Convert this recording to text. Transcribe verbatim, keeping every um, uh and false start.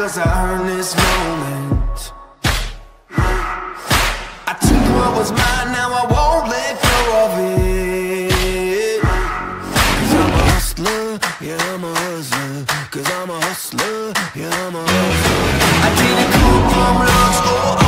cause I earned this moment. I took what was mine, now I won't let go of it. Cause I'm a hustler, yeah I'm a hustler. Cause I'm a hustler, yeah I'm a hustler. I didn't come from looks or